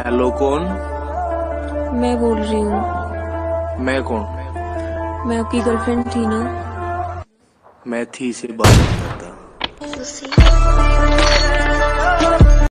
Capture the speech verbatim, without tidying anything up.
Hello, कौन? मैं बोल रही हूँ। मैं कौन? मैं आपकी गर्लफ्रेंड थी ना। मैं थी से बात करता था। सुशी।